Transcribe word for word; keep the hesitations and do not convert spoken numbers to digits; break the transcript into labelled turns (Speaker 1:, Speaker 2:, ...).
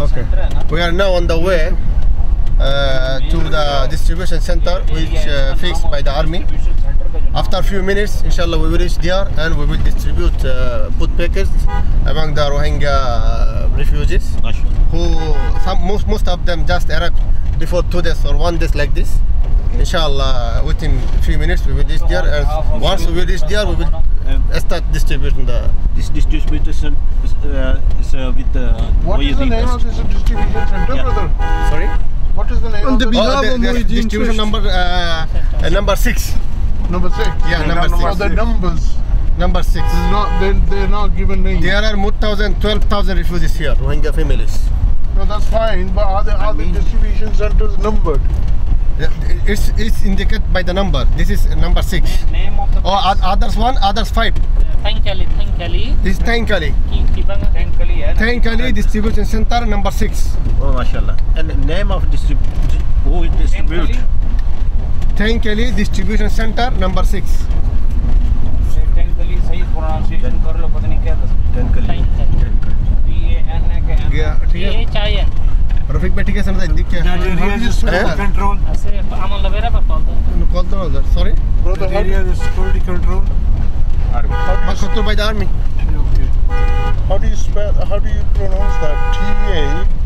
Speaker 1: Okay. We are now on the way uh, to the distribution center, which uh, fixed by the army. After a few minutes, inshallah, we will reach there and we will distribute uh, food packets among the Rohingya uh, refugees, who some most most of them just arrived before two days or one day like this. Inshallah, within a few minutes we will reach there. And once we reach there, we will start distributing the.
Speaker 2: This distribution is, uh, is uh, with the.
Speaker 3: What is the name of this distribution center,
Speaker 2: Yeah.
Speaker 3: brother?
Speaker 1: Sorry.
Speaker 3: What is the name
Speaker 4: On
Speaker 3: of
Speaker 4: the
Speaker 3: the
Speaker 4: behalf
Speaker 1: Oh,
Speaker 4: of
Speaker 1: the, the
Speaker 4: Muhyiddin
Speaker 1: distribution
Speaker 4: Trust.
Speaker 1: number uh, uh, number six.
Speaker 3: number six?
Speaker 1: Yeah, number
Speaker 3: So
Speaker 1: six.
Speaker 3: the numbers,
Speaker 1: Number six.
Speaker 3: not they they're not given names.
Speaker 1: There are more thousand, twelve thousand refugees here, Rohingya families.
Speaker 3: No, that's fine. But are the are the distribution centers numbered?
Speaker 1: It's it's indicated by the number. This is number six.
Speaker 5: Name of the
Speaker 1: Oh, oth- others one, others five.
Speaker 5: Thankali, Thankali,
Speaker 1: This is Thankali.
Speaker 5: Thankali, yeah.
Speaker 1: Thankali Distribution Center number six.
Speaker 2: Oh, mashallah. And the name of distrib who will distribute?
Speaker 1: Thankali Distribution Center number six.
Speaker 5: Thankali सही pronunciation कर लो पता नहीं क्या था
Speaker 2: Thankali.
Speaker 5: T A N के N
Speaker 1: Yeah, ठीक है.
Speaker 5: T H I N
Speaker 1: Rafiq भाई ठीक है समझा दिख क्या?
Speaker 3: How do you spell
Speaker 1: Eh?
Speaker 3: that? Control.
Speaker 5: ऐसे अमन लवेरा पर कॉल दो
Speaker 1: Call the other. Sorry.
Speaker 3: Brother, how do you security control?
Speaker 1: But controlled by the army.
Speaker 3: Okay. How do you spell? How do you pronounce that? T A